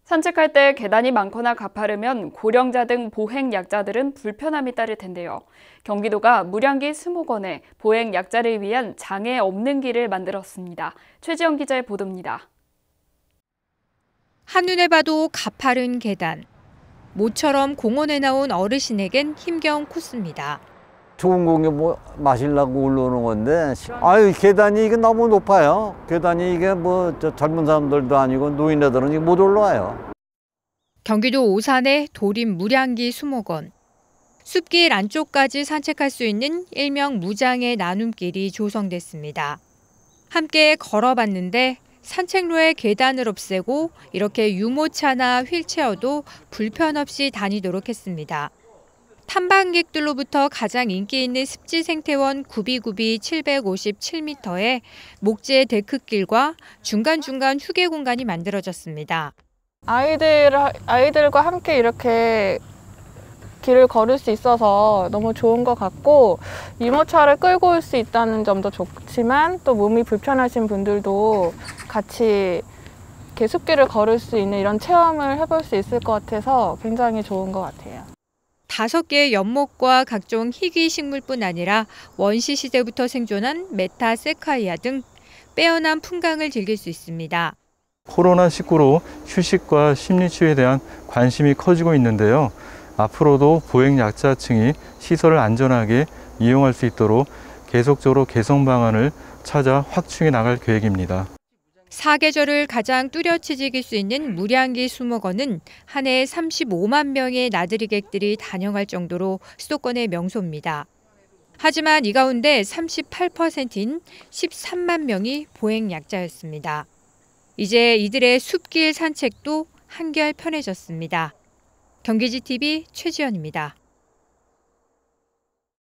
산책할 때 계단이 많거나 가파르면 고령자 등 보행약자들은 불편함이 따를 텐데요. 경기도가 무량기 수목원에 보행약자를 위한 장애 없는 길을 만들었습니다. 최지영 기자의 보도입니다. 한눈에 봐도 가파른 계단. 모처럼 공원에 나온 어르신에겐 힘겨운 코스입니다. 좋은 공기 뭐 마시려고 올라오는 건데, 아유, 계단이 이게 너무 높아요. 계단이 이게 뭐 젊은 사람들도 아니고 노인네들은 이게 못 올라와요. 경기도 오산의 도림 무량기 수목원. 숲길 안쪽까지 산책할 수 있는 일명 무장의 나눔길이 조성됐습니다. 함께 걸어봤는데 산책로에 계단을 없애고 이렇게 유모차나 휠체어도 불편 없이 다니도록 했습니다. 탐방객들로부터 가장 인기 있는 습지 생태원 구비구비 757m에 목재 데크길과 중간중간 휴게 공간이 만들어졌습니다. 아이들과 함께 이렇게 길을 걸을 수 있어서 너무 좋은 것 같고, 유모차를 끌고 올 수 있다는 점도 좋지만 또 몸이 불편하신 분들도 같이 이렇게 숲길을 걸을 수 있는 이런 체험을 해볼 수 있을 것 같아서 굉장히 좋은 것 같아요. 5개의 연못과 각종 희귀 식물뿐 아니라 원시 시대부터 생존한 메타세카이아 등 빼어난 풍광을 즐길 수 있습니다. 코로나19로 휴식과 심리치유에 대한 관심이 커지고 있는데요. 앞으로도 보행약자층이 시설을 안전하게 이용할 수 있도록 계속적으로 개선 방안을 찾아 확충해 나갈 계획입니다. 사계절을 가장 뚜렷이 즐길 수 있는 무량기 수목원은 한 해 35만 명의 나들이객들이 다녀갈 정도로 수도권의 명소입니다. 하지만 이 가운데 38%인 13만 명이 보행약자였습니다. 이제 이들의 숲길 산책도 한결 편해졌습니다. 경기지TV 최지연입니다.